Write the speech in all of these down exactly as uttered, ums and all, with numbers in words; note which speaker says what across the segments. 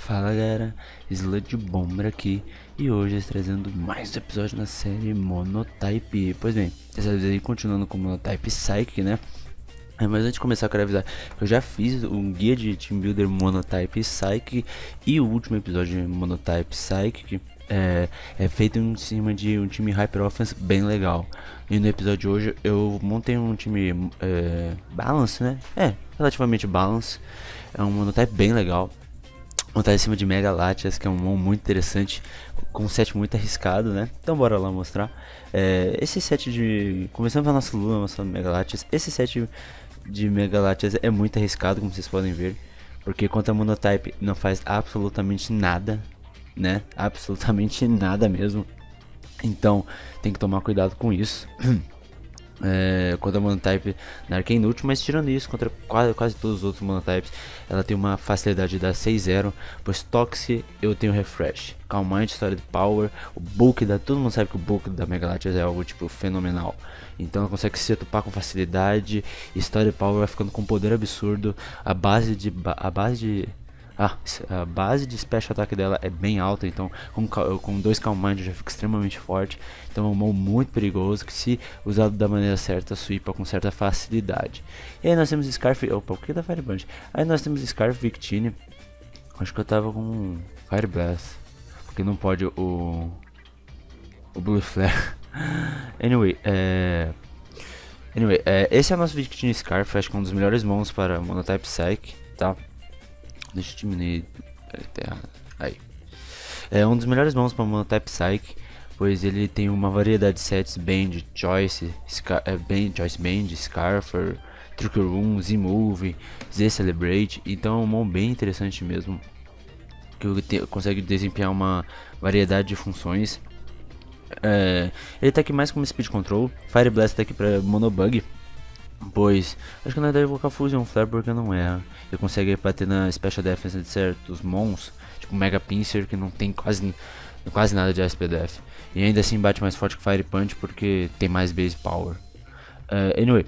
Speaker 1: Fala galera, Sludge Bomber aqui e hoje eu estou trazendo mais um episódio na série Monotype. Pois bem, dessa vez aí continuando com o Monotype Psychic, né? É, mas antes de começar eu quero avisar que eu já fiz um guia de Team Builder Monotype Psychic e o último episódio de Monotype Psychic é, é feito em cima de um time Hyper Offense bem legal. E no episódio de hoje eu montei um time é, balance, né? É, relativamente balance. É um Monotype bem legal. Montar em cima de Mega Latias, que é um mon muito interessante, com um set muito arriscado, né? Então bora lá mostrar. É, esse set de... Começando pela nossa Lua, nossa Mega Latias. Esse set de Mega Latias é muito arriscado, como vocês podem ver. Porque contra Monotype não faz absolutamente nada, né? Absolutamente nada mesmo. Então tem que tomar cuidado com isso. É, contra Monotype na Arca é inútil, mas tirando isso, contra quase, quase todos os outros Monotypes, ela tem uma facilidade de dar seis zero, pois Toxic eu tenho Refresh, Calm Mind, História de Power, o Bulk da... Todo mundo sabe que o Bulk da Mega Latias é algo tipo fenomenal, então ela consegue se tupar com facilidade, História de Power vai ficando com poder absurdo, a base de... A base de Ah, a base de special attack dela é bem alta, então com, com dois Calm Mind já fica extremamente forte. Então é um mon muito perigoso que, se usado da maneira certa, sweepa com certa facilidade. E aí nós temos Scarf... Opa, o que da Fireband? Aí nós temos Scarf Victini. Acho que eu tava com Fire Blast, porque não pode o... O Blue Flare. Anyway, é... Anyway, é... esse é o nosso Victini Scarf, acho que é um dos melhores mons para Monotype Psyche, tá? Deixa eu diminuir. Aí. É um dos melhores mãos para Monotype Psyche, pois ele tem uma variedade de sets: Band, Choice, Scar é, Band, Choice Band, Scarfer, Trick Room, Z-Move, Z-Celebrate. Então é um mão bem interessante mesmo, que te, consegue desempenhar uma variedade de funções. É, ele tá aqui mais como Speed Control. Fire Blast tá aqui para Monobug, pois acho que não deve colocar Fusion Flare porque não erra. Ele consegue bater na Special Defense de certos mons, tipo Mega Pincer, que não tem quase, quase nada de S P D F, e ainda assim bate mais forte que Fire Punch porque tem mais base power. uh, Anyway,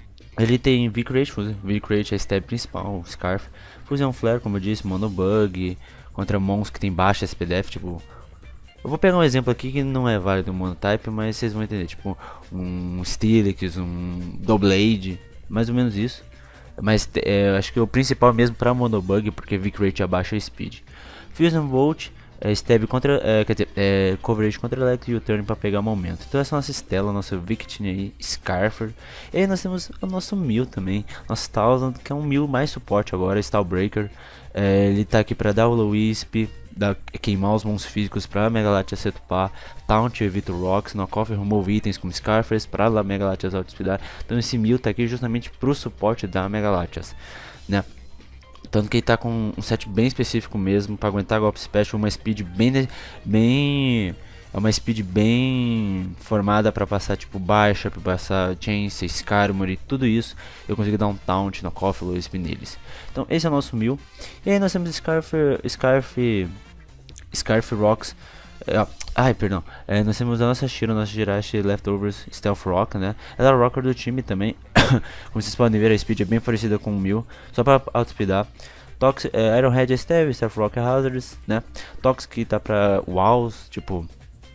Speaker 1: ele tem V-Crate, V-Crate é a stab principal, Scarf, Fusion Flare, como eu disse, Monobug, contra mons que tem baixa S P D F, tipo... Eu vou pegar um exemplo aqui que não é válido no Monotype, mas vocês vão entender, tipo um Steelix, um Doublade, mais ou menos isso. Mas é, acho que o principal mesmo para Monobug, porque V-Crate abaixa a Speed. Fusion Volt, é, Stab contra, é, quer dizer, é, Coverage contra Elect e o Turn para pegar momento. Então essa é a nossa Stella, nossa Victini aí, Scarfer. E aí nós temos o nosso Mil também, nosso Thousand, que é um Mil mais suporte agora, Stallbreaker. É, ele tá aqui para dar o Wisp, da, queimar os mons físicos para Mega Latias se tupar, Taunt evita o Rocks, Knockoff remove itens como Scarfers para a Mega Latias outspeedar. Então esse Mil tá aqui justamente pro suporte da Mega Latias, né? Tanto que ele tá com um set bem específico mesmo para aguentar golpe special, uma speed bem bem é uma speed bem formada para passar tipo baixa, para passar Chance, Skarmory, tudo isso eu consigo dar um Taunt, Knockoff, Wisp neles. Então esse é o nosso Mil. E aí nós temos Scarf Scarf Scarf Rocks. É, ai, perdão. É, nós temos a nossa Shiro, nossa Jirachi Leftovers, Stealth Rock, né? Ela é a Rocker do time também. Como vocês podem ver, a speed é bem parecida com o Mil, só para outspeedar. Toxic, é, Ironhead é Stab, Stealth Rock é Hazards, né? Toxic tá pra Walls, tipo...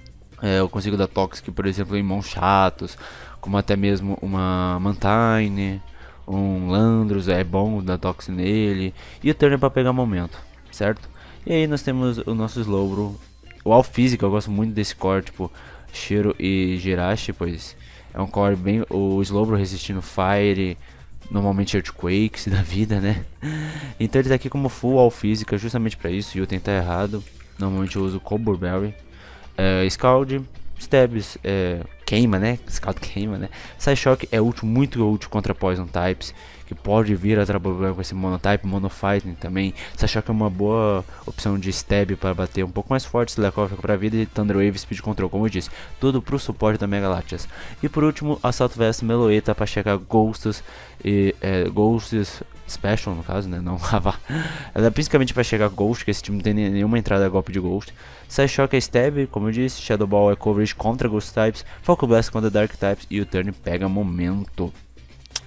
Speaker 1: É, eu consigo dar Toxic, por exemplo, em mãos chatos, como até mesmo uma Mantine, um Landros, é bom dar Toxic nele. E o Turn é pra pegar momento, certo? E aí nós temos o nosso Slowbro. O All Physical, eu gosto muito desse core, tipo Shiro e Jirachi, pois é um core bem... O Slowbro resistindo Fire, normalmente Earthquakes da vida, né? Então ele tá aqui como full All Physical, justamente pra isso, e eu tentar errado. Normalmente eu uso Cobble Berry. É, Scald, Stabs, é, queima, né? Scald queima, né? Psyshock é útil, muito útil contra Poison Types, que pode vir a trabalhar com esse Monotype, Monofighting também. Psyshock é uma boa opção de Stab para bater um pouco mais forte, Slack Off para vida e Thunder Wave Speed Control, como eu disse. Tudo pro suporte da Mega Latias. E por último, Assault Vest Meloeta para checar Ghosts e é, Ghosts Special, no caso, né? Não Rava. Ela é principalmente para chegar Ghost, que esse time não tem nenhuma entrada a golpe de Ghost. Psyshock é Stab, como eu disse. Shadow Ball é Coverage contra Ghost Types. Focal Blast contra Dark Types. E o Turn pega momento.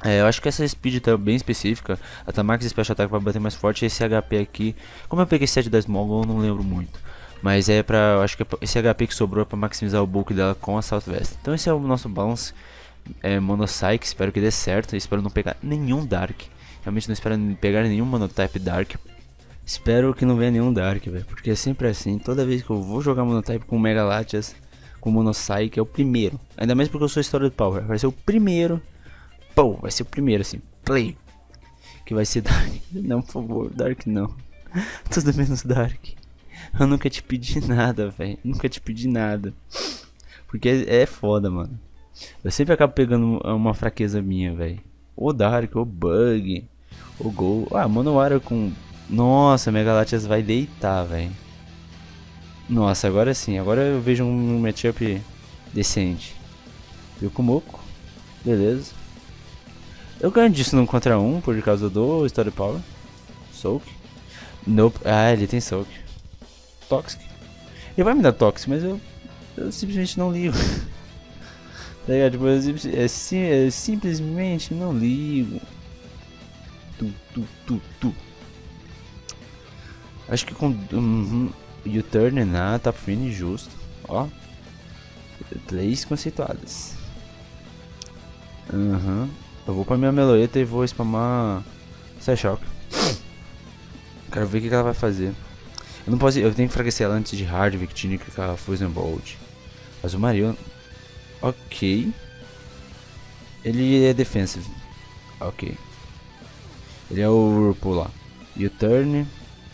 Speaker 1: É, eu acho que essa speed tá bem específica. A Tamax Special Attack pra bater mais forte. Esse H P aqui, como eu peguei sete da Smoggle, eu não lembro muito. Mas é pra, eu acho que esse H P que sobrou é pra maximizar o bulk dela com a Assault Vest. Então esse é o nosso balance é, Monocycle, espero que dê certo. Espero não pegar nenhum Dark. Realmente não espero pegar nenhum Monotype Dark. Espero que não venha nenhum Dark, velho. Porque é sempre assim, toda vez que eu vou jogar Monotype com Mega Latias, com Monocycle, é o primeiro. Ainda mais porque eu sou Story Power, vai ser o primeiro. Pô, vai ser o primeiro assim, play. Que vai ser Dark. Não, por favor, Dark não. Tudo menos Dark. Eu nunca te pedi nada, velho. Nunca te pedi nada. Porque é, é foda, mano. Eu sempre acabo pegando uma fraqueza minha, velho. Ou Dark, ou Bug, ou Gol. Ah, Manowar com... Nossa, Mega Latias vai deitar, velho. Nossa, agora sim. Agora eu vejo um matchup decente. Yokumoko. Beleza. Eu ganho disso num contra um por causa do Story Power. Soak. Nope. Ah, ele tem Soak. Toxic. Ele vai me dar Toxic, mas eu, eu simplesmente não ligo. Tá ligado? Tipo, eu, é, sim, é, simplesmente não ligo. Tu, tu, tu, tu. Acho que com um, U-turn na top finish justo. Ó. Plays conceituadas. Aham. Uhum. Eu vou pra minha Meloetta e vou spamar Psyshock. Quero ver o que, que ela vai fazer. Eu não posso. Eu tenho que enfraquecer ela antes de Hard Victini com a Frozen Bolt. Azumarill. Ok. Ele é defensive. Ok. Ele é o Whirlpool lá. U-turn.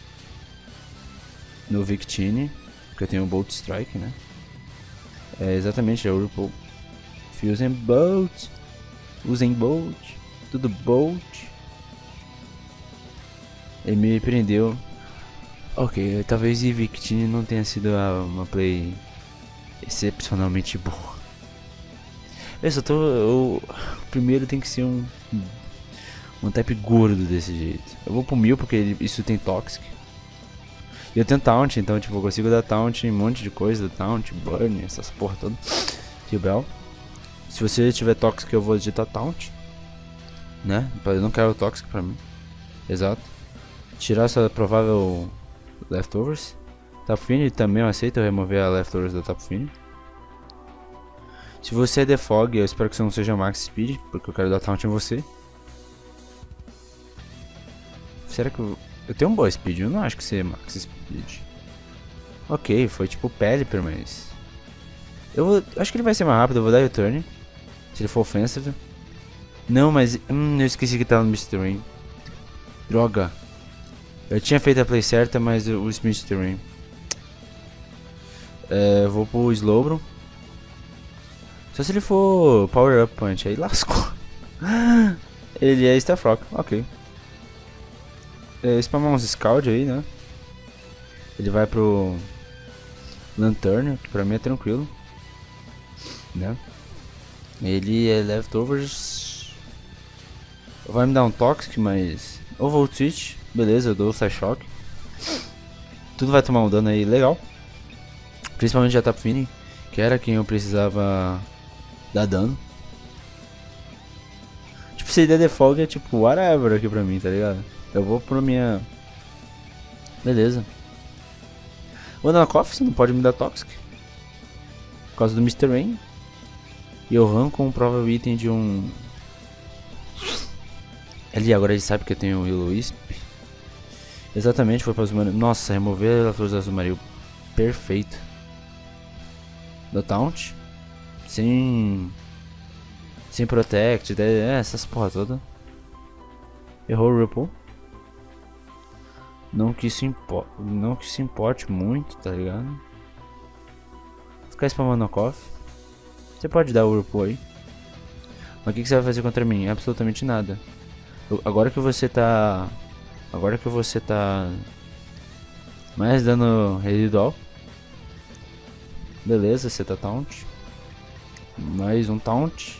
Speaker 1: No Victini. Porque eu tenho o Bolt Strike, né? É exatamente, é o Whirlpool. Frozen Bolt. Usem Bolt. Tudo Bolt. Ele me prendeu. Ok, talvez Victini não tenha sido uma play excepcionalmente boa. Eu só tô. Eu, o primeiro tem que ser um. Um type gordo desse jeito. Eu vou pro mil porque ele, isso tem Toxic. E eu tenho Taunt, então tipo, eu consigo dar Taunt em um monte de coisa. Taunt, Burn, essas porra toda. Rebel. Se você tiver Toxic eu vou digitar Taunt. Né? Eu não quero Toxic pra mim. Exato. Tirar essa provável Leftovers. Top Finish também eu aceito eu remover a Leftovers da Top Finish. Se você é The Fog, eu espero que você não seja Max Speed, porque eu quero dar Taunt em você. Será que eu... Eu tenho um boa Speed, eu não acho que você é Max Speed. Ok, foi tipo Pelipper, mas... Eu vou... acho que ele vai ser mais rápido, eu vou dar U-turn. Se ele for offensive. Não, mas... Hum, eu esqueci que tava no Misty Rain. Droga. Eu tinha feito a play certa, mas o Misty Rain. É, eu vou pro Slowbro. Só se ele for Power Up Punch, aí lascou. Ele é Staff Rock, ok. É, spamar uns Scald aí, né? Ele vai pro Lanturn, que pra mim é tranquilo, né? Ele é Leftovers. Vai me dar um Toxic, mas... Ou Volt Switch, beleza, eu dou o Psyshock. Tudo vai tomar um dano aí legal. Principalmente a Top Fini, que era quem eu precisava dar dano. Tipo, se der The Fog é tipo whatever aqui pra mim, tá ligado? Eu vou pra minha... Beleza. Vou dar uma Coffee, você não pode me dar Toxic. Por causa do Mister Rain. E eu arranco um provável item de um... Ali, agora ele sabe que eu tenho o Will Wisp. Exatamente, foi pra Azumarill. Nossa, remover a flor da Azumarill. Perfeito. Do Taunt. Sem... Sem Protect, é, essas porra toda. Errou o Ripple. Não que isso importe, não que se importe muito, tá ligado? Ficar spamando a Coffee. Você pode dar o Whirlpool aí. Mas o que, que você vai fazer contra mim? Absolutamente nada. Eu, agora que você tá... Agora que você tá... Mais dano residual. Beleza, você tá Taunt. Mais um Taunt.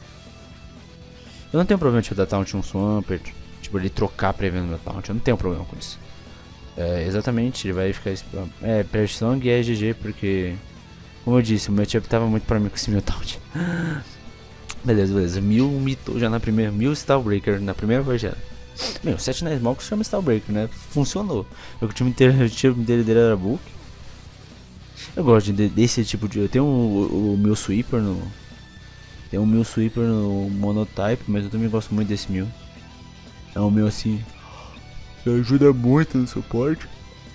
Speaker 1: Eu não tenho problema de dar Taunt um Swampert. Tipo, ele trocar prevendo meu Taunt. Eu não tenho problema com isso. É, exatamente, ele vai ficar... É, Persong é G G porque... Como eu disse, o matchup tava muito pra mim com esse meu Taunt. Beleza, beleza. Mil mitou já na primeira. Mil Starbreaker na primeira partida. Meu, sete na Small que chama Starbreaker, né? Funcionou. O time inteiro, o time dele, dele era Book. Eu gosto de, desse tipo de. Eu tenho o, o meu Sweeper no. Tem o meu Sweeper no Monotype, mas eu também gosto muito desse meu. É o meu assim. Que ajuda muito no suporte.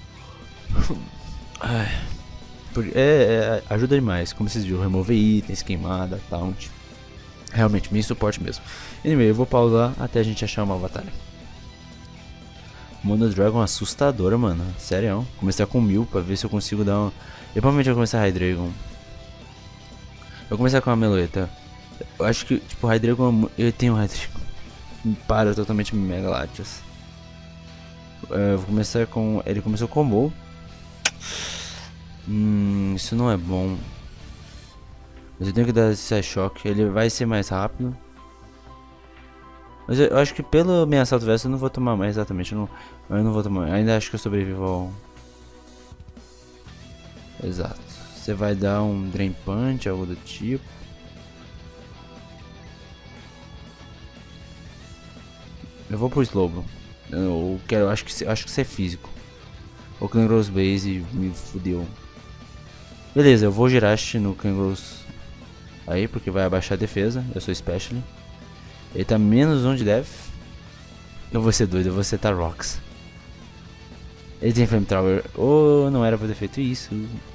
Speaker 1: Ai, é, é, ajuda demais. Como vocês viram, remover itens, queimada, taunt. Realmente, bem suporte mesmo. Anyway, eu vou pausar até a gente achar uma batalha. Mono Dragon assustadora, mano. Sério. Começar com mil pra ver se eu consigo dar um. Eu provavelmente vou começar High Dragon. Eu vou começar com a Meloeta. Eu acho que, tipo, High Dragon. Eu tenho High Dragon. Para totalmente Mega Latias. Eu vou começar com. Ele começou com Combo. Hum, isso não é bom. Mas eu tenho que dar esse choque. Ele vai ser mais rápido. Mas eu, eu acho que pelo minha assalto veste eu não vou tomar mais exatamente. Eu não, eu não vou tomar. Ainda acho que eu sobrevivo ao. Exato. Você vai dar um Drain Punch, algo do tipo. Eu vou pro Slowbro. Eu quero, acho que acho que isso é físico. O Kangaroos Base me fudeu. Beleza, eu vou Jirachi no Kangaroos aí, porque vai abaixar a defesa. Eu sou Special. Ele tá menos um de Death. Eu vou ser doido, eu vou setar Rocks. Ele tem Flamethrower. Oh, não era pra ter feito isso.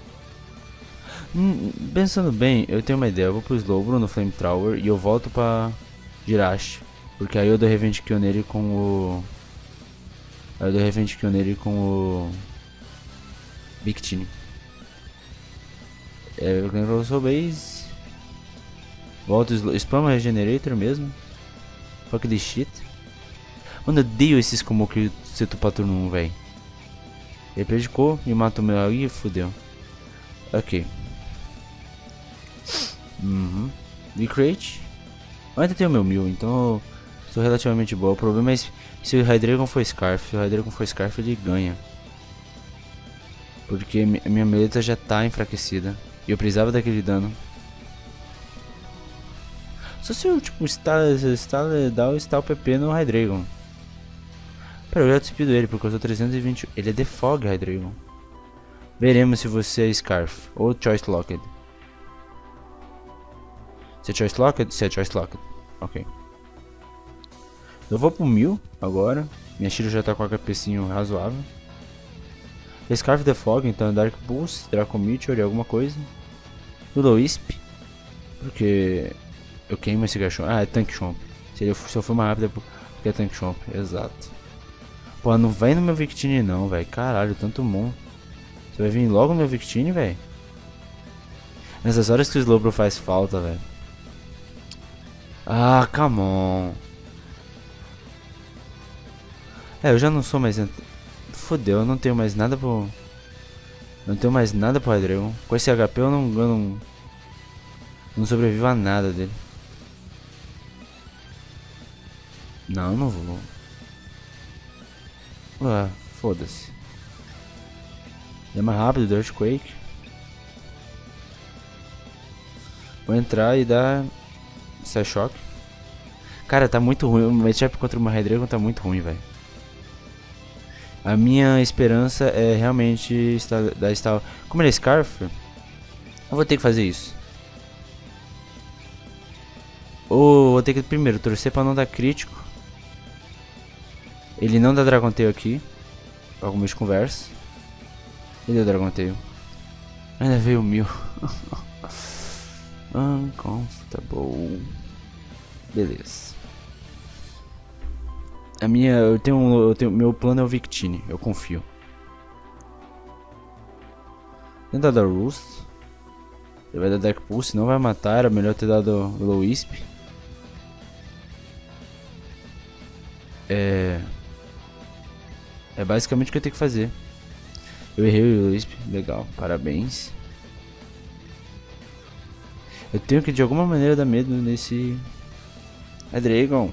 Speaker 1: Hum, pensando bem, eu tenho uma ideia. Eu vou pro Slowbro no Flamethrower e eu volto pra Jirachi. Porque aí eu dou Revenge Kill nele com o... Aí eu dou Revenge Kill nele com o... Victini. É, eu ganho o Base. Volto o Spam Regenerator mesmo. Fuck this shit. Mano, eu odeio esses como que seto pra turno um, velho. Ele predicou e matou o meu aí e fodeu. Ok. Uhum. Recreate. Eu ainda tenho meu mil, então estou relativamente boa. O problema é se o Hydreigon for Scarf. Se o Hydreigon for Scarf, ele ganha. Porque a minha meleta já tá enfraquecida. E eu precisava daquele dano. Só se eu tipo instalar dar o Stal P P no Hydreigon. Pera, eu já despido ele porque eu tô trezentos e vinte. Ele é The Fog, Hydreigon. Veremos se você é Scarf ou Choice Locked. Você é Choice Locked? Você é Choice Locked. Ok. Eu vou pro mil agora. Minha Shiro já tá com H Pzinho razoável. Scarf The Fog, então Dark Pulse, Draco Meteor e alguma coisa. Ludo Wisp. Porque eu queimo esse Garchomp. Ah, é Tank Chomp. Se eu, se eu for mais rápido é porque é Tank Chomp, exato. Pô, não vai no meu Victini não, velho. Caralho, tanto Mon. Você vai vir logo no meu Victini, velho? Nessas horas que o Slowbro faz falta, velho. Ah, come on. É, eu já não sou mais... Fodeu, eu não tenho mais nada pro... Não tenho mais nada pro Hydreigon. Com esse H P eu não... Eu não, não sobrevivo a nada dele. Não, não vou. Ah, foda-se. É mais rápido do Earthquake. Vou entrar e dar... Sai choque. Cara, tá muito ruim. O matchup contra o Hydreigon tá muito ruim, velho. A minha esperança é realmente dar Stal. Como ele é Scarf, eu vou ter que fazer isso. Ou vou ter que primeiro torcer pra não dar crítico. Ele não dá Dragon Tail aqui. Pra começo de conversa. Ele deu Dragon Tail. Ainda veio mil. Uncomfortable. Beleza. A minha, eu tenho, um, eu tenho, meu plano é o Victini, eu confio. Tenta dar Roost. Ele vai dar Dark Pulse, não vai matar, era melhor ter dado Low Wisp. É... É basicamente o que eu tenho que fazer. Eu errei o Low Wisp, legal, parabéns. Eu tenho que de alguma maneira dar medo nesse... É Dragon.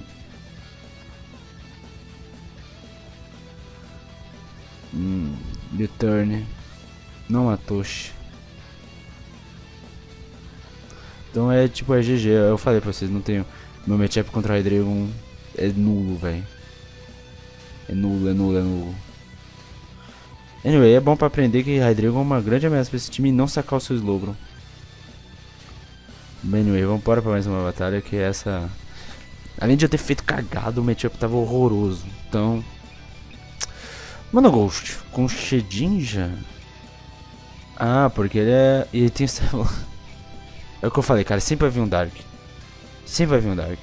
Speaker 1: Hum, U-turn. Não matou. Então é tipo, é G G. Eu falei pra vocês, não tenho. Meu matchup contra o Hydreigon é nulo, velho. É nulo, é nulo, é nulo. Anyway, é bom pra aprender que Hydreigon é uma grande ameaça pra esse time e não sacar o seu Slowbro. Anyway, vamos embora pra mais uma batalha, que é essa... Além de eu ter feito cagado, o matchup tava horroroso. Então... Mano, Ghost, com Shedinja? Ah, porque ele é... Ele tem... É o que eu falei, cara, sempre vai vir um Dark. Sempre vai vir um Dark.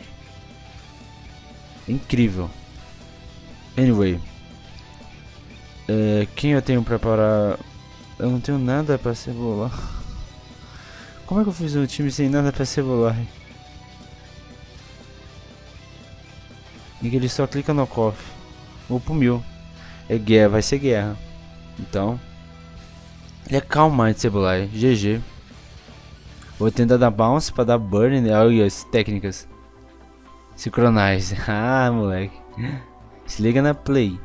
Speaker 1: Incrível. Anyway. É, quem eu tenho pra parar... Eu não tenho nada pra cebolar. Como é que eu fiz um time sem nada pra cebolar? E que ele só clica no coffee. Ou pro mil. É guerra, vai ser guerra. Então... Ele é Calm Mind cebolar. G G. Vou tentar dar bounce pra dar burn. Olha as técnicas. Synchronize. Ah, moleque. Se liga na play.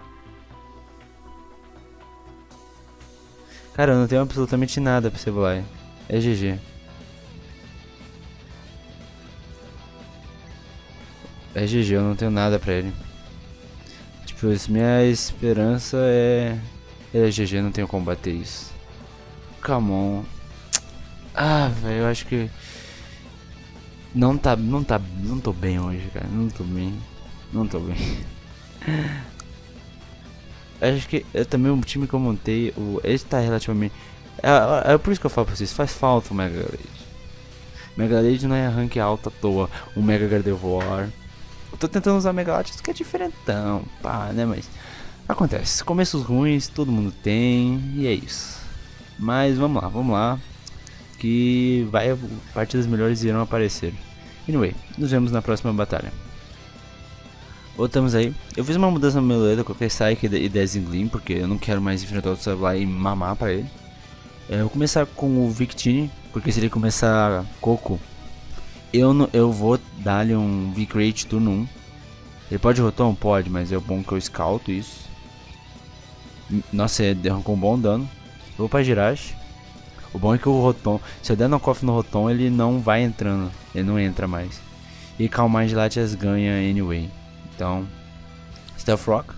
Speaker 1: Cara, eu não tenho absolutamente nada pra cebolar. É G G. É G G, eu não tenho nada pra ele. Tipo, minha esperança é... É G G, não tenho como bater isso. Come on. Ah, velho, eu acho que... Não tá, não tá, não tô bem hoje, cara. Não tô bem. Não tô bem. Acho que eu também o time que eu montei, o, esse tá relativamente... É, é, é por isso que eu falo pra vocês, faz falta o Mega Glade. Mega Glade não é rank alto à toa. O Mega Gardevoir. Eu tô tentando usar Mega Latios que é diferentão, pá, né, mas... Acontece, começos ruins, todo mundo tem, e é isso. Mas vamos lá, vamos lá. Que vai, partidas melhores irão aparecer. Anyway, nos vemos na próxima batalha. Voltamos aí. Eu fiz uma mudança no meu Meloetta, coloquei Psyche e Dazzling, porque eu não quero mais enfrentar o Sableye e mamar pra ele. É, eu vou começar com o Victini, porque se ele começar Coco, eu, não, eu vou dar-lhe um V-Crate turno um. Ele pode rotar? Pode, mas é bom que eu scouto isso. Nossa, ele arrancou um bom dano. Eu vou pra Jirachi. O bom é que o Rotom, se eu der no cofre no Rotom, ele não vai entrando. Ele não entra mais. E Calm Mind Latias ganha anyway. Então, Stealth Rock.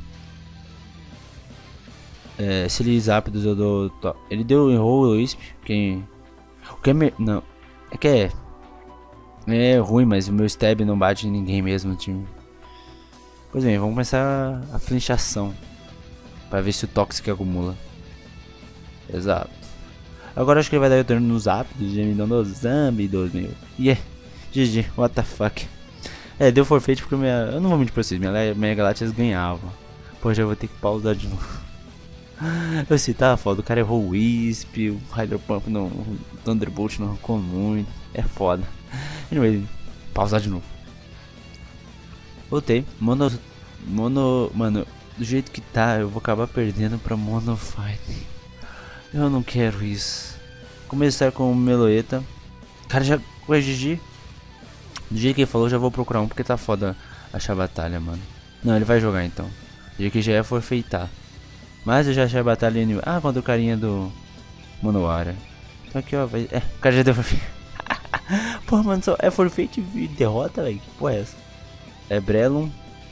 Speaker 1: É, se ele rápidos eu dou... Ele deu enroll Wisp. Quem... O que é me... Não. É que é... É ruim, mas o meu stab não bate em ninguém mesmo no time. Pois bem, vamos começar a flinchação. Pra ver se o Toxic acumula. Exato. Agora acho que ele vai dar o turno nos rápidos. Já me dando Zambi dois mil. Yeah. G G, what the fuck. É, deu forfeit porque minha... Eu não vou mentir pra vocês, minha, minha Galatias ganhava. Pô, já vou ter que pausar de novo. Eu sei, tá foda, o cara errou o Wisp, o Hydro Pump não... O Thunderbolt não arrancou muito. É foda. Anyway, pausar de novo. Voltei. Mono... Mono... Mano, do jeito que tá, eu vou acabar perdendo pra Mono Fight. Eu não quero isso. Começar com o Meloetta. Cara, já... Ué, G G. Do jeito que ele falou, já vou procurar um porque tá foda achar batalha, mano. Não, ele vai jogar então. Do jeito que já é forfeitar. Mas eu já achei a batalha em... Ah, contra o carinha do... Monoara. Então aqui, ó. Vai... É, o cara já deu forfeit. Porra, mano, só é forfeit e derrota, velho. Que porra é essa? É Breloom.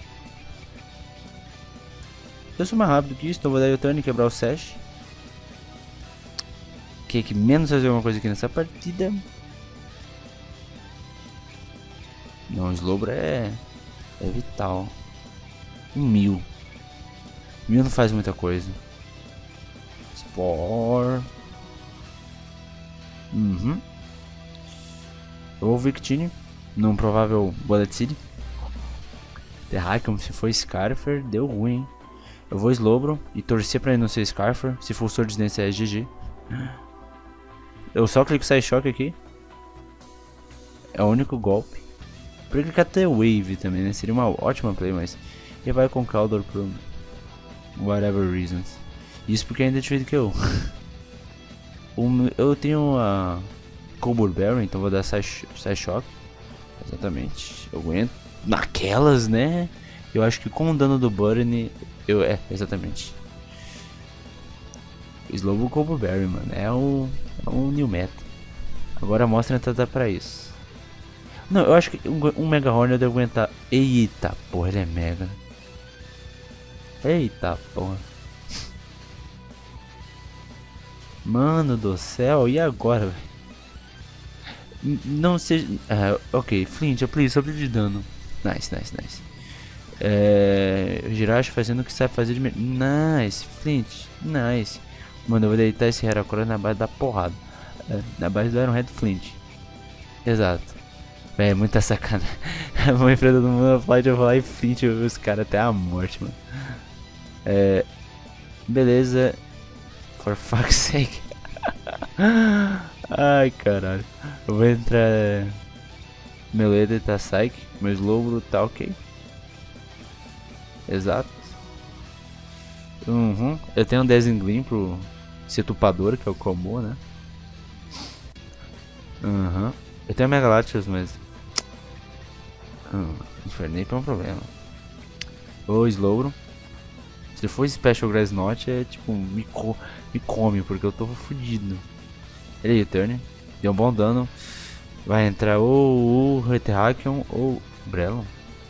Speaker 1: Eu sou mais rápido que isso, então vou dar o turn e quebrar o Sash. Que é que menos fazer alguma coisa aqui nessa partida. Não, o Slowbro é, é vital. Um mil. Mil não faz muita coisa. Spore. Uhum. Eu vou Victini. Num provável Bullet Seed. Terrar como se for Scarfer. Deu ruim, hein? Eu vou Slowbro e torcer pra ele não ser Scarfer. Se for Sword Dance é G G. Eu só clico Side Shock aqui. É o único golpe. Podia clicar até Wave também, né? Seria uma ótima play, mas... Ele vai com Caldor por... Whatever reasons. Isso porque ainda é diferente que eu. um, eu tenho a... Cobur Berry, então vou dar Side, side Shock. Exatamente. Eu aguento. Naquelas, né? Eu acho que com o dano do Burn... Eu, é, exatamente. Slow Cobur Berry, mano. É o... É o new meta. Agora mostra a entrada pra isso. Não, eu acho que um, um Mega Horn eu devo aguentar. Eita porra, ele é mega. Eita porra. Mano do céu, e agora, velho? Não seja. Ah, ok, Flint, please, sobre de dano. Nice, nice, nice. É. Jirachi fazendo o que sabe fazer de melhor. Nice, Flint, nice. Mano, eu vou deitar esse Heracross na base da porrada. É, na base do Iron Head Flint. Exato. Véi, é muita sacanagem. Eu vou enfrentar todo mundo na fight, eu vou lá e Flint os caras até a morte, mano. É. Beleza. For fuck's sake. Ai, caralho. Eu vou entrar. Meu Leder tá Psyche. Meu Slowbro tá ok. Exato. Uhum. Eu tenho um Desenglim pro Setupador, que é o combo, né? Uhum. Eu tenho Mega Latios, mas. Hum, Infernape é um problema. Ô, Slowbro. Se for Special Grass Knot, é tipo, me, co me come, porque eu tô fudido. Ele é Turn, deu um bom dano. Vai entrar ou o Reterrakion ou o Brelon.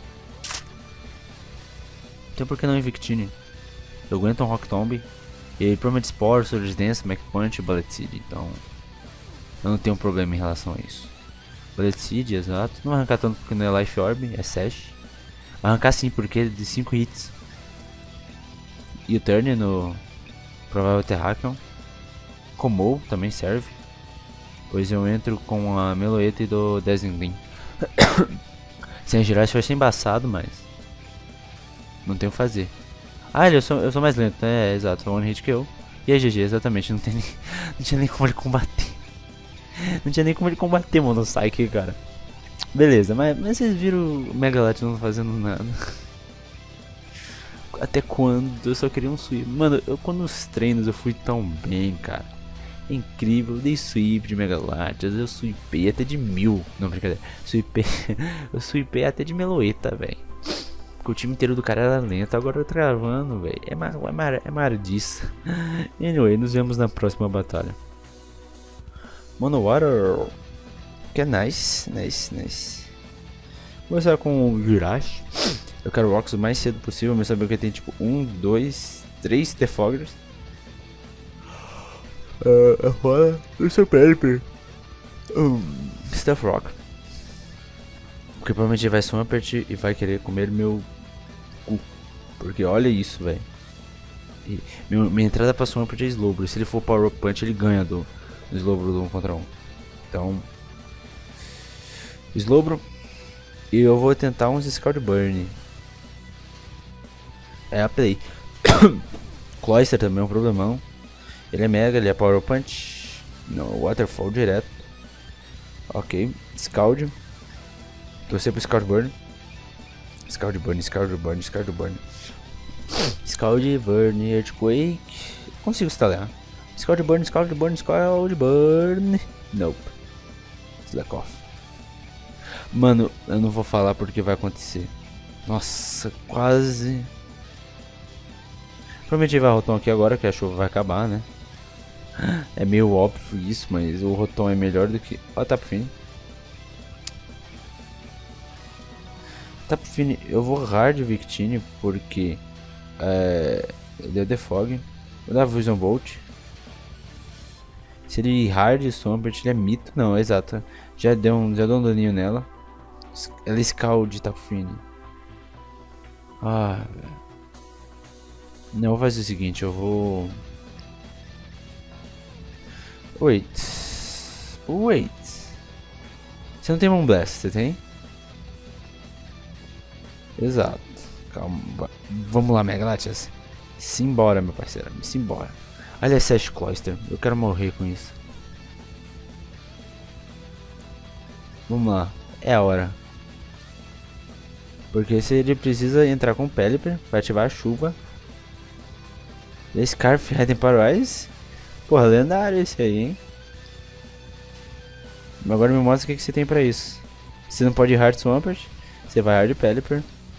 Speaker 1: Então por que não Invictini? Eu aguento um Rock Tomb. E provavelmente Spore, Surge Dance, Mac Punch e Bullet Seed. Então eu não tenho problema em relação a isso. Bullet Seed, exato. Não vai arrancar tanto porque não é Life Orb, é Sash. Vai arrancar sim, porque é de cinco hits. E o Turn no provável Terrakion. Comou também serve. Pois eu entro com a Meloetta e do Desenglim. Sem girar vai ser embaçado, mas não tem o que fazer. Ah, eu sou, eu sou mais lento, é, é exato, one hit kill. E aí G G, exatamente, não, tem nem, não tinha nem como ele combater. Não tinha nem como ele combater, mano, o Psyche, cara. Beleza, mas, mas vocês viram o Megalat não fazendo nada. Até quando? Eu só queria um sweep. Mano, eu, quando nos treinos eu fui tão bem, cara. É incrível, eu dei sweep de Mega Latias, eu sweepei até de mil. Não, brincadeira. Sweepei, eu sweepei até de Meloetta, velho. Porque o time inteiro do cara era lento, agora eu tô travando, velho. É, mar, é, mar, é mardiça. Anyway, nos vemos na próxima batalha. Mono Water. Que é nice, nice, nice. Vou começar com o Jirachi. Eu quero Rocks o mais cedo possível, mas saber que tem tipo um, dois, três Defoggers. Uh, agora eu sou Pelipper. Um, Stuff Rock. Porque provavelmente vai Swampert e vai querer comer meu cu. Porque olha isso, velho. Minha entrada pra Swampert é Slowbro. Se ele for Power Up Punch, ele ganha do, do Slowbro do um contra um. Então, Slowbro. E eu vou tentar uns Scald Burn. É a play. Cloyster também é um problemão. Ele é mega, ele é Power Punch. Não, Waterfall direto. Ok, Scald. Torcer pro Scald Burn. Scald Burn, Scald Burn, Scald Burn. Scald Burn, Earthquake. Consigo instalar. Scald Burn, Scald Burn, Scald Burn. Nope. Slack off. Mano, eu não vou falar porque vai acontecer. Nossa, quase. Provavelmente vai Rotom aqui agora que a chuva vai acabar, né? É meio óbvio isso, mas o Rotom é melhor do que... Ó, Tapu Fini. Tapu Fini, eu vou hard Victini porque... É... Ele deu Defog. Vou dar Vision Bolt. Se ele hard Swampert, ele é mito. Não, exato. Já deu um, já deu um daninho nela. Ela é Scald Tapu Fini. Ah, velho. Não, eu vou fazer o seguinte, eu vou... Wait. Wait. Você não tem Moonblast, você tem? Exato. Calma. Vamos lá, Mega Latias. Simbora, meu parceiro. Simbora. Olha esse Ash Cloyster. Eu quero morrer com isso. Vamos lá. É a hora. Porque se ele precisa entrar com Pelipper para ativar a chuva. Scarf Hidden Paralyze. Porra, lendário esse aí, hein? Agora me mostra o que, que você tem pra isso. Você não pode Hard Swampert. Você vai Hard Pelipper.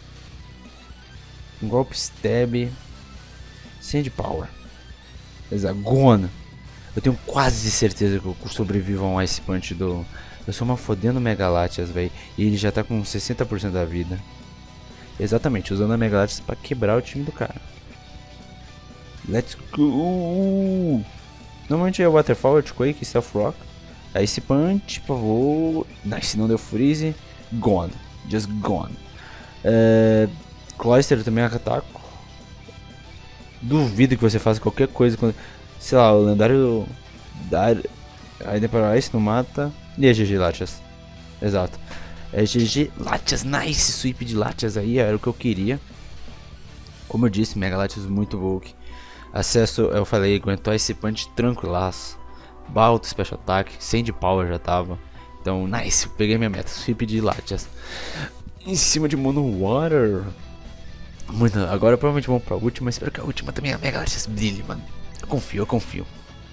Speaker 1: Um golpe Stab. Sand Power. Hexagona. Eu tenho quase certeza que eu sobrevivo a um Ice Punch do Eu sou uma fodendo Mega Latias, velho. E ele já tá com sessenta por cento da vida. Exatamente, usando a Mega Latias pra quebrar o time do cara. Let's go! Normalmente é Waterfall, Earthquake, Stealth Rock. Ice Punch, pavô. Nice, não deu freeze. Gone. Just gone. É... Cloyster também é ataco. Duvido que você faça qualquer coisa quando. Sei lá, o lendário. Dar... Ainda para Ice não mata. E é G G Latias. Exato. É G G Latias. Nice sweep de Latias aí. Era o que eu queria. Como eu disse, Mega Latias muito bulk. Acesso, eu falei, aguentou Ice Punch tranquilaço. Balto Special Attack. Sand Power já tava. Então, nice. Peguei minha meta. Sweep de Latias. Em cima de Mono Water. Muito, agora provavelmente vamos pra última. Espero que a última também a Mega Latias brilhe, mano. Eu confio, eu confio.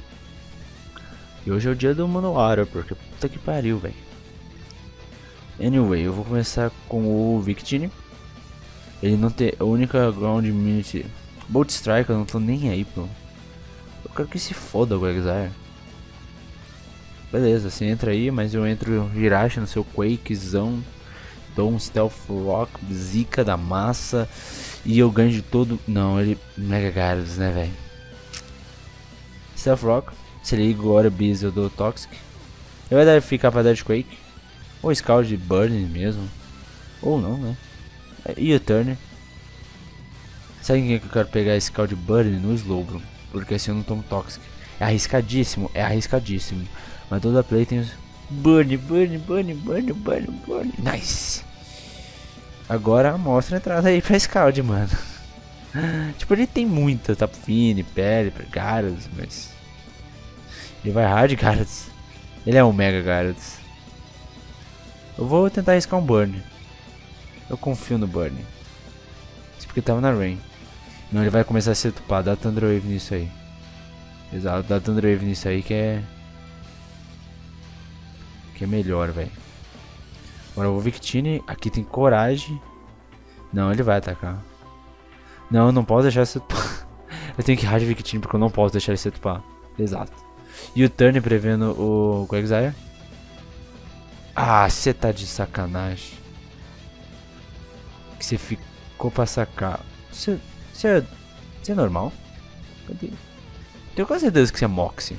Speaker 1: E hoje é o dia do Mono Water, porque puta que pariu, velho. Anyway, eu vou começar com o Victini. Ele não tem a única ground immunity. Bolt Strike, eu não tô nem aí, pô. Eu quero que se foda o Exile. Beleza, você entra aí, mas eu entro Jirachi no seu Quakezão. Dou um Stealth Rock, zica da massa. E eu ganho de todo. Não, ele. Mega Gyarados, né, velho? Stealth Rock. Se ele agora Beast, eu dou Toxic. Ele vai dar ficar pra Dead Quake. Ou Scald de Burning mesmo. Ou não, né? E o Turner. Sabe quem é que eu quero pegar esse Scald de Burning no Slowbro? Porque assim eu não tomo Toxic. É arriscadíssimo, é arriscadíssimo. Mas toda play tem os. Burn, burn, burn, burn, burn, burn. Nice. Agora mostra a entrada aí pra Scald, mano. Tipo, ele tem muita, Tapu Fini, Pele, Gyarados, mas... Ele vai hard Gyarados. Ele é um Mega Gyarados. Eu vou tentar arriscar um Burn. Eu confio no Burn. Isso porque tava na Rain. Não, ele vai começar a se tupar. Dá Thunder Wave nisso aí. Exato, dá Thunder Wave nisso aí que é... Que é melhor, velho. Agora eu vou Victini. Aqui tem coragem. Não, ele vai atacar. Não, eu não posso deixar ele se tupar. Eu tenho que hard Victini porque eu não posso deixar ele se tupar. Exato. E o Turn prevendo o Quagsire. Ah, você tá de sacanagem. Que você ficou pra sacar. Você é, é normal? Cadê? Tenho quase certeza que você é Moxie.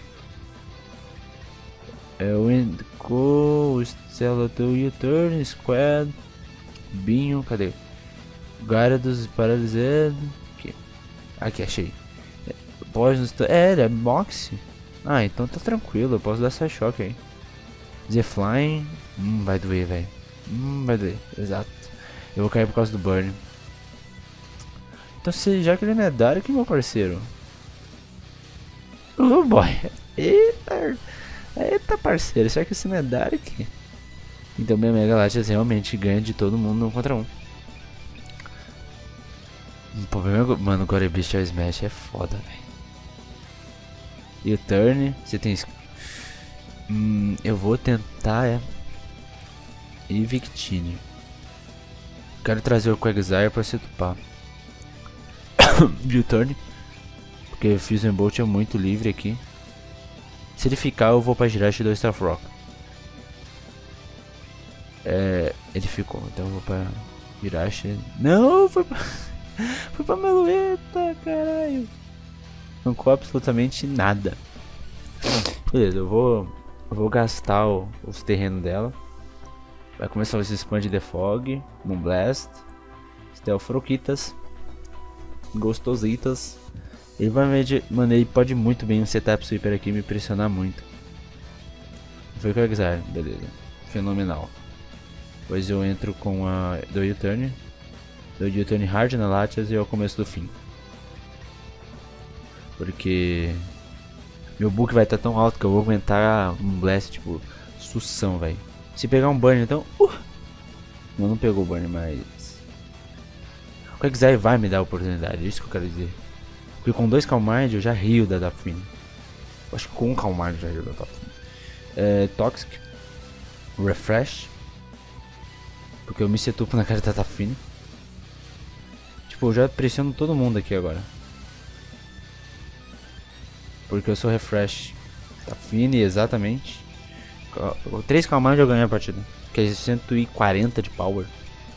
Speaker 1: É o Enco, o Skeleton, o Turn, Squad, Binho, cadê? Gyarados paralisado. Aqui. Aqui, achei. Pode. É, ele é Moxie. Ah, então tá tranquilo, eu posso dar essa choque aí. Z-Flying. Hum, vai doer, velho. Hum, vai doer, exato. Eu vou cair por causa do Burn. Então, se, já que ele não é Dark, meu parceiro. Oh boy. Eita. Eita, parceiro. Será que esse não é Dark? Então, minha Mega Latias realmente ganha de todo mundo um contra um. O problema, mano, o Gorebeast Smash é foda, velho. E o Turn, você tem... Hum, eu vou tentar, é... E Victini. Quero trazer o Quagsire pra se tupar. E o Turn. Porque o Fusion Bolt é muito livre aqui. Se ele ficar, eu vou pra Jirachi e dou Stealth Rock. É... Ele ficou, então eu vou pra Jirachi. Não, foi pra... foi pra Melueta, caralho. Não com absolutamente nada. Beleza, eu vou, eu vou gastar o, os terrenos dela. Vai começar esse Expand The Fog, Moonblast, Stealth Roquitas, Gostositas. Ele vai ver, mano, ele pode muito bem um setup sweeper aqui me impressionar muito. Foi o que eu quiser, beleza, fenomenal. Depois eu entro com a do U-Turn, do U-Turn hard na Latias e é o começo do fim. Porque meu book vai estar tá tão alto que eu vou aguentar um blast tipo sução, velho. Se pegar um burn então, uh! não, não pegou o burn, mas o Quagsire vai me dar a oportunidade, é isso que eu quero dizer. Porque com dois Calm Mind eu já rio da Tapu Fini. Acho que com um Calm Mind eu já rio da Tapu Fini. É, Toxic, Refresh, porque eu me setupo na cara da Tapu Fini. Tipo, eu já pressiono todo mundo aqui agora. Porque eu sou Refresh. Tapu Fini, exatamente. três Calm Mind eu ganho a partida. Que é cento e quarenta de power.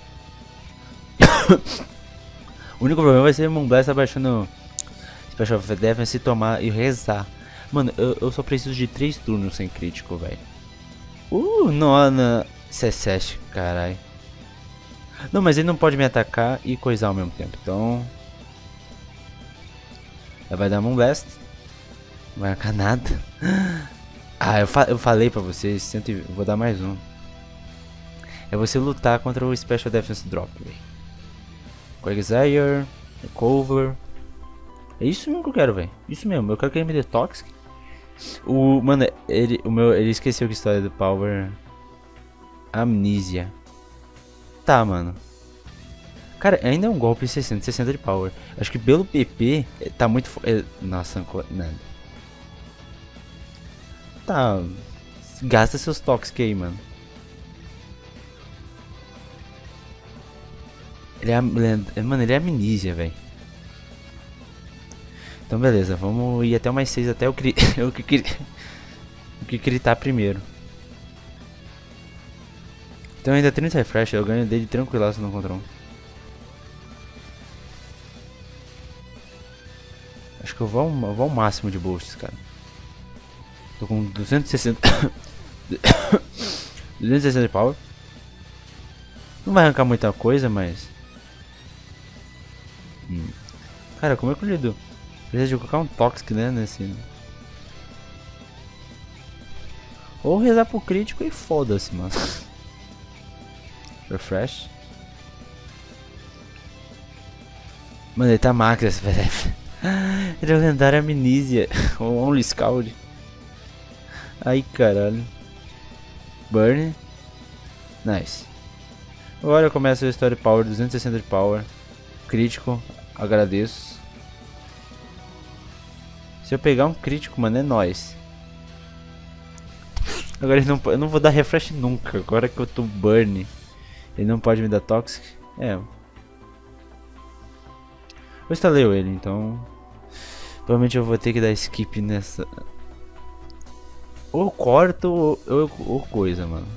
Speaker 1: O único problema vai ser o Moonblast abaixando Special Defense e tomar e rezar. Mano, eu, eu só preciso de três turnos sem crítico, velho. Uh, Nona C sete, caralho. Não, mas ele não pode me atacar e coisar ao mesmo tempo, então... Vai dar Moonblast. Não vai arrancar nada. Ah, eu, fa eu falei pra vocês, cento e... vou dar mais um. É você lutar contra o Special Defense Drop, velho. Quagsire, Cover. É isso mesmo que eu quero, velho. Isso mesmo, eu quero que ele me dê Toxic. O, mano, ele, o meu, ele esqueceu que história do Power. Amnesia. Tá, mano. Cara, ainda é um golpe sessenta, sessenta de Power. Acho que pelo P P tá muito fo é, nossa, nada. Tá. Gasta seus Toxic aí, mano. Ele é, mano, ele é Amnesia, velho. Então beleza, vamos ir até o mais seis, até o que o que o que gritar primeiro. Então ainda trinta refresh, eu ganho dele tranquilaço no contra um. Acho que eu vou, eu vou ao máximo de boosts, cara. Tô com duzentos e sessenta duzentos e sessenta de power. Não vai arrancar muita coisa, mas hum. Cara, como é que eu lido? Precisa de colocar um Toxic, né, nesse... Ou rezar pro crítico e foda-se, mano. Refresh. Mano, ele tá máquina esse P D F. Ele é o lendário Amnesia. Ou Only Scald. Ai, caralho. Burn. Nice. Agora começa a história de power, duzentos e sessenta de power. Crítico, agradeço. Se eu pegar um crítico, mano, é nóis. Agora ele não, eu não vou dar refresh nunca. Agora que eu tô burn, ele não pode me dar toxic. É. Eu instalei ele, então provavelmente eu vou ter que dar skip nessa. Ou eu corto ou, ou, ou coisa, mano.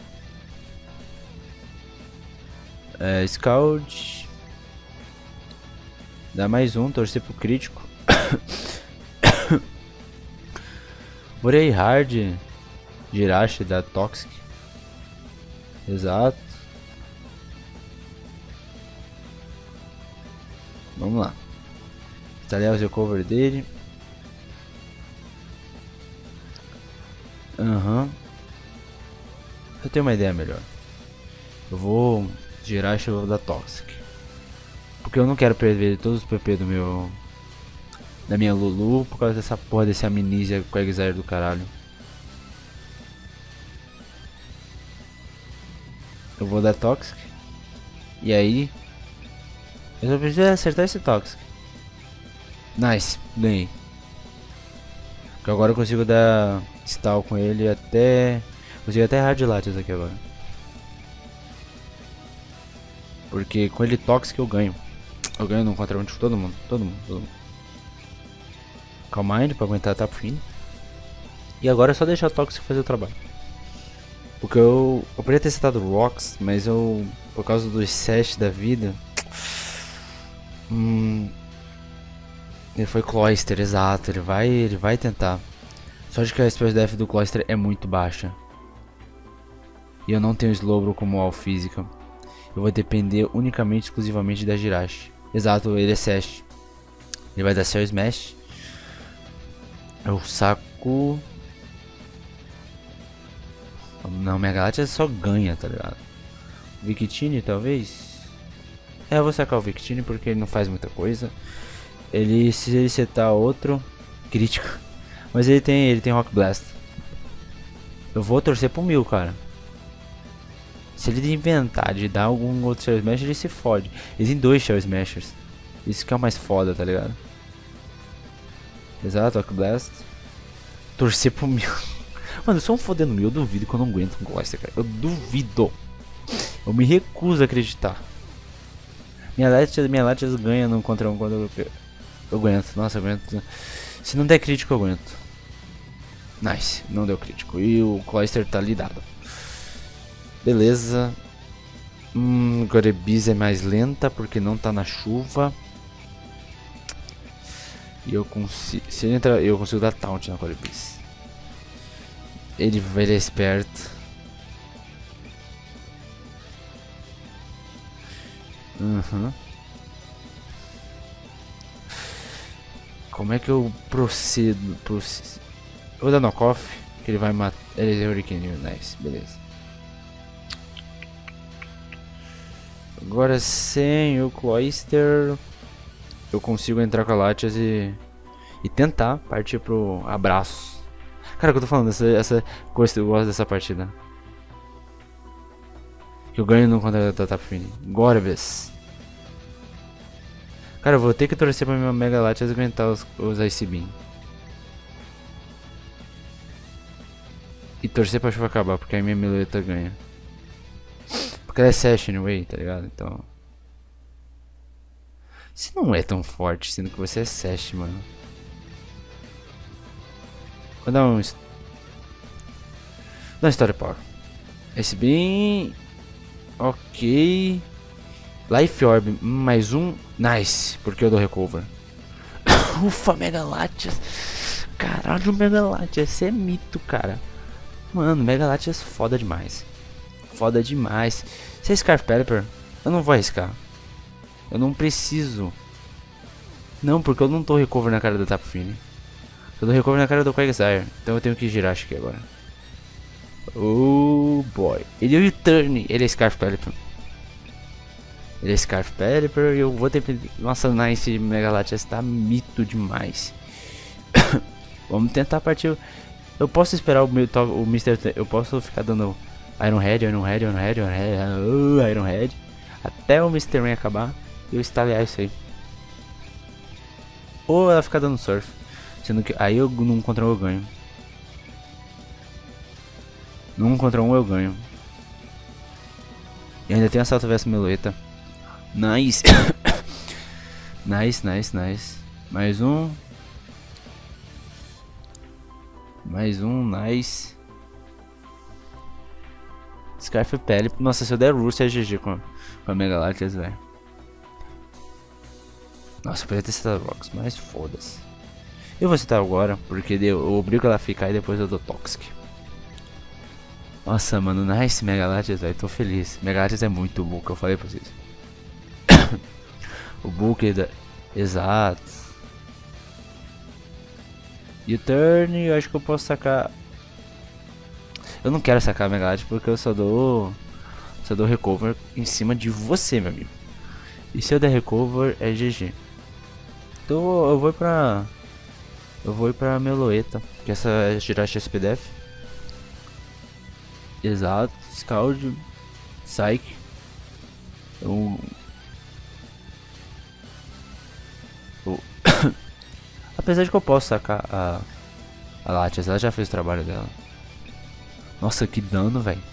Speaker 1: É, Scald. Dá mais um, torcer pro crítico. Morei hard. Jirachi da Toxic. Exato. Vamos lá. Instalei o cover dele. Aham. Uhum. Eu tenho uma ideia melhor. Eu vou Jirachi e vou dar Toxic. Porque eu não quero perder todos os P P do meu... da minha Lulu por causa dessa porra desse Amnesia Quagsire do caralho. Eu vou dar Toxic. E aí eu só preciso acertar esse Toxic. Nice, ganhei. Porque agora eu consigo dar stall com ele até... consigo até Hard Latias aqui agora. Porque com ele Toxic eu ganho. Eu ganho no contra um de todo mundo, todo mundo, todo mundo. Calm Mind pra aguentar até pro fim. E agora é só deixar o Toxic fazer o trabalho. Porque eu, eu poderia ter citado Rocks, mas eu, por causa dos Sash da vida... Hum, ele foi Cloyster, exato, ele vai, ele vai tentar. Só de que a Special Def do Cloyster é muito baixa. E eu não tenho Slowbro como All Física. Eu vou depender unicamente, exclusivamente da Jirachi. Exato, ele é Sash. Ele vai dar Cell Smash. Eu saco... Não, Mega Latias só ganha, tá ligado? Victini, talvez? É, eu vou sacar o Victini porque ele não faz muita coisa. Ele, se ele setar outro... crítico. Mas ele tem, ele tem Rock Blast. Eu vou torcer pro mil, cara. Se ele inventar de dar algum outro Shell Smash, ele se fode. Ele tem dois Shell Smashers. Isso que é o mais foda, tá ligado? Exato, Rock Blast. Torcer pro mil. Mano, eu sou um fodendo mil, eu duvido que eu não aguento um Cloyster, cara. Eu duvido. Eu me recuso a acreditar. Minha Latias, minha Latias ganha no contra um quando eu... eu aguento, nossa, eu aguento. Se não der crítico, eu aguento. Nice, não deu crítico. E o Cloyster tá lidado. Beleza. Hum, Gorebiz é mais lenta porque não tá na chuva. E eu consigo. Se ele entrar, eu consigo dar taunt na Gorebiz. Ele, ele é esperto. Uhum. Como é que eu procedo? procedo? Eu vou dar knockoff, que ele vai matar. Ele é Hurricane, nice, beleza. Agora sem o Cloyster, eu consigo entrar com a Latias e, e tentar partir pro abraço. Cara, o que eu tô falando, essa, essa coisa, eu gosto dessa partida. Que eu ganho no contra da Tapfini. Gorbes. Cara, eu vou ter que torcer pra minha Mega Latias aguentar os, os Ice Beam. E torcer pra chuva acabar, porque aí minha Meloetta ganha. Porque ela é Sash anyway, tá ligado? Então... Você não é tão forte, sendo que você é Sash, mano. Vou dar um... Dá uma Story Power. Esse bem... Ok... Life Orb, mais um... Nice, porque eu dou recover. Ufa, Mega Latias. Caralho, Mega Latias, esse é mito, cara. Mano, Mega Latias foda demais. Foda demais. Se é Scarf Pelipper, eu não vou arriscar. Eu não preciso. Não, porque eu não tô recover na cara da Tapfini. Eu dou recover na cara do Quagsire. Então eu tenho que girar acho que agora. Oh boy. Ele é o U-turn. Ele é Scarf Pelipper. Ele é Scarf Pelipper e eu vou ter... Nossa, nice, Mega Latias tá mito demais. Vamos tentar partir... Eu posso esperar o meu o mister Eu posso ficar dando Iron Head, Iron Head, Iron Head, Iron Head, uh, Iron Head até o mister Rain acabar e eu estalear isso aí. Ou ela ficar dando Surf. Sendo que aí eu num contra um eu ganho. Num contra um eu ganho. E ainda tem assalto versus Meloetta. Nice. Nice, nice, nice. Mais um. Mais um, nice. Scarf Pele. Nossa, se eu der Roost é G G com, com a Mega Latias, velho. Nossa, eu podia ter citado Rocks, mas foda-se. Eu vou citar agora, porque eu obrigo ela a ficar e depois eu dou Toxic. Nossa, mano, nice Mega Latias, velho. Tô feliz. Mega Latias é muito bom, que eu falei pra vocês. O Book da... Exato. E o turn, eu acho que eu posso sacar. Eu não quero sacar a Mega Latias porque eu só dou. Só dou recover em cima de você, meu amigo. E se eu der recover é G G. Então eu vou pra. Eu vou ir pra Meloetta, que essa é Jirachi S P D F. Exato, Scald, Psyche. Eu... Eu... Apesar de que eu posso sacar a, a Latias, ela já fez o trabalho dela. Nossa, que dano, velho.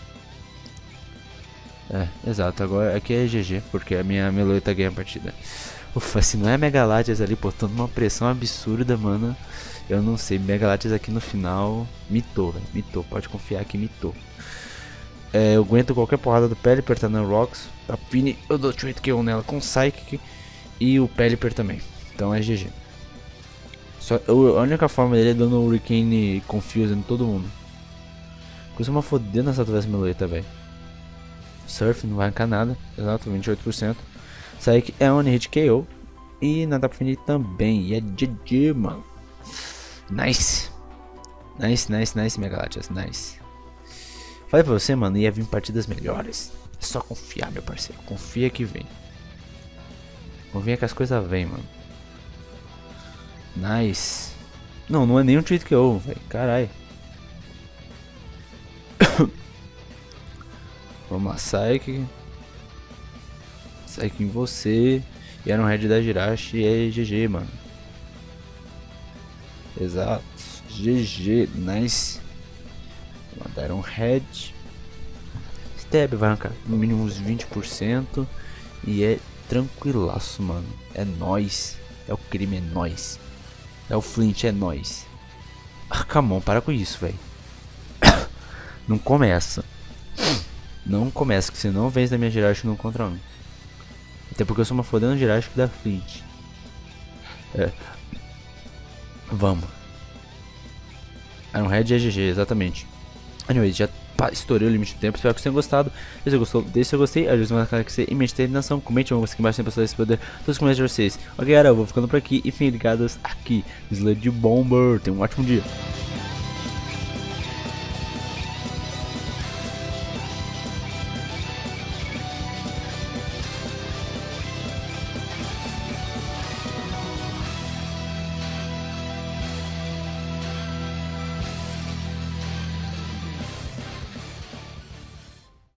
Speaker 1: É, exato, agora aqui é G G, porque a minha Meloetta ganha a partida. Ufa, se não é Mega Latias ali botando uma pressão absurda, mano. Eu não sei, Mega Latias aqui no final mitou, velho, mitou, pode confiar que mitou. É, eu aguento qualquer porrada do Pelipper, tá no Rocks. A Pini, eu dou trade K O nela com Psychic. E o Pelipper também, então é G G. Só, eu, a única forma dele é dando Hurricane Confuse em todo mundo. Costuma foder nessa atravessa Meloetta, velho. Surf não vai arrancar nada, exato, vinte e oito por cento. Psychic é One Hit K O. E na Tapfini também, e é G G, mano. Nice. Nice, nice, nice, Mega Latias, nice. Falei pra você, mano, ia vir partidas melhores. É só confiar, meu parceiro. Confia que vem. Confia que as coisas vêm, mano. Nice. Não, não é nem um tweet que eu, velho. Caralho. Vamos lá, Psyche. Psyche em você. E era um head da Jirachi. E é G G, mano. Exato. G G. Nice. Mandaram um head. Stab vai arrancar no mínimo uns vinte por cento. E é tranquilaço, mano. É nóis. É o crime, é nóis. É o Flint, é nóis. Ah, come on, para com isso, velho. Não começa. Não começa, que você não vence da minha ginástica no contra um. Até porque eu sou uma fodendo ginástica da Flint. É. Vamos. Iron Head é G G, exatamente. Anyway, já estourei o limite do tempo. Espero que vocês tenham gostado. Se você gostou, deixe seu gostei. Ajude mais a canal que você e minha determinação. Comente uma coisa aqui embaixo sem pessoas responder todos os comentários de vocês. Ok, galera, eu vou ficando por aqui. E fiquem ligados aqui no Sludge Bomber. Tenham um ótimo dia.